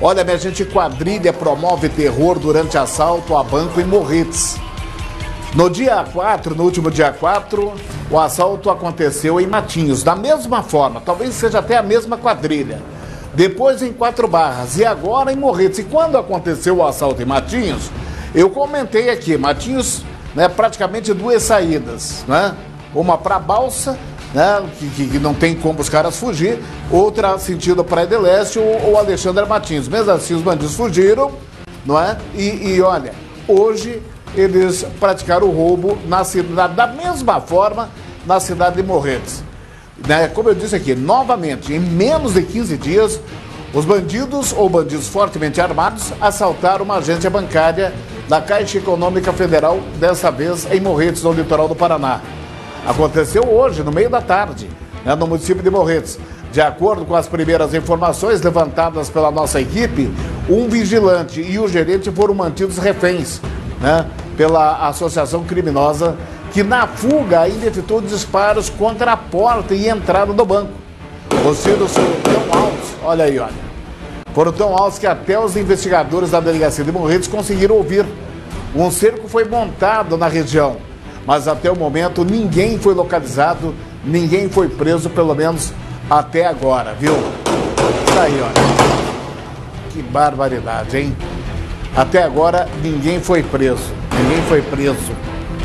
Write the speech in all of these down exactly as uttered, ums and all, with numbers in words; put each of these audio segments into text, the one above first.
Olha, minha gente, quadrilha promove terror durante assalto a banco em Morretes. No dia quatro, no último dia quatro, o assalto aconteceu em Matinhos, da mesma forma, talvez seja até a mesma quadrilha. Depois em Quatro Barras e agora em Morretes. E quando aconteceu o assalto em Matinhos, eu comentei aqui, Matinhos, né, praticamente duas saídas, né? Uma para Balsa, né, que, que não tem como os caras fugir, outra sentido Praia de Leste ou, ou Alexandre Matinhos. Mesmo assim, os bandidos fugiram, não é? E, e olha, hoje eles praticaram o roubo na cidade, da mesma forma na cidade de Morretes. Né? Como eu disse aqui, novamente, em menos de quinze dias, os bandidos ou bandidos fortemente armados assaltaram uma agência bancária da Caixa Econômica Federal, dessa vez em Morretes, no litoral do Paraná. Aconteceu hoje, no meio da tarde, né, no município de Morretes. De acordo com as primeiras informações levantadas pela nossa equipe, um vigilante e o gerente foram mantidos reféns, né, pela associação criminosa, que na fuga ainda efetuou disparos contra a porta e entrada do banco. Os tiros foram tão altos, olha aí, olha. Foram tão altos que até os investigadores da delegacia de Morretes conseguiram ouvir. Um cerco foi montado na região, mas até o momento ninguém foi localizado, ninguém foi preso, pelo menos até agora, viu? Tá aí, olha. Que barbaridade, hein? Até agora ninguém foi preso, ninguém foi preso.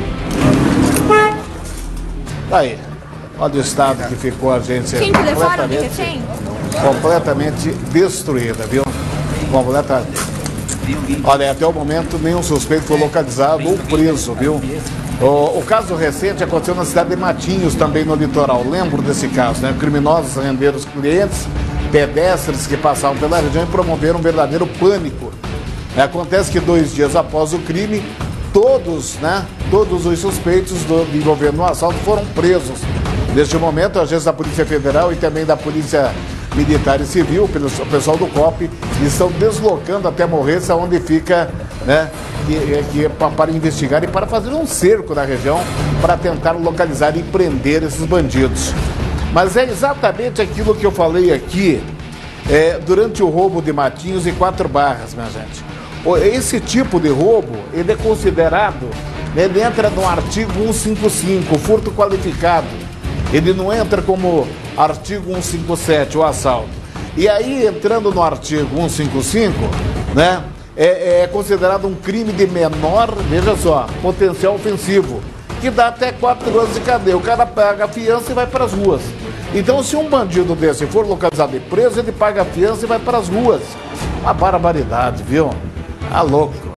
Tá aí. Olha o estado que ficou a gente. Quem que levaram, que tem? Completamente destruída, viu? Completamente. Olha, até o momento nenhum suspeito foi localizado ou preso, viu? O, o caso recente aconteceu na cidade de Matinhos, também no litoral. Lembro desse caso, né? Criminosos renderam os clientes, pedestres que passavam pela região e promoveram um verdadeiro pânico. Acontece que dois dias após o crime, todos, né? Todos os suspeitos do, envolvendo no assalto foram presos. Neste momento, a agência da Polícia Federal e também da Polícia Militar e Civil, o pessoal do C O P, estão deslocando até Morretes, onde fica, né, que, que é para investigar e para fazer um cerco na região, para tentar localizar e prender esses bandidos. Mas é exatamente aquilo que eu falei aqui, é, durante o roubo de Matinhos e Quatro Barras, minha gente. Esse tipo de roubo, ele é considerado, ele entra no artigo cento e cinquenta e cinco, furto qualificado. Ele não entra como artigo cento e cinquenta e sete, o assalto. E aí, entrando no artigo cento e cinquenta e cinco, né, é, é considerado um crime de menor, veja só, potencial ofensivo, que dá até quatro anos de cadeia. O cara paga a fiança e vai para as ruas. Então, se um bandido desse for localizado e preso, ele paga a fiança e vai para as ruas. Uma barbaridade, viu? Tá louco.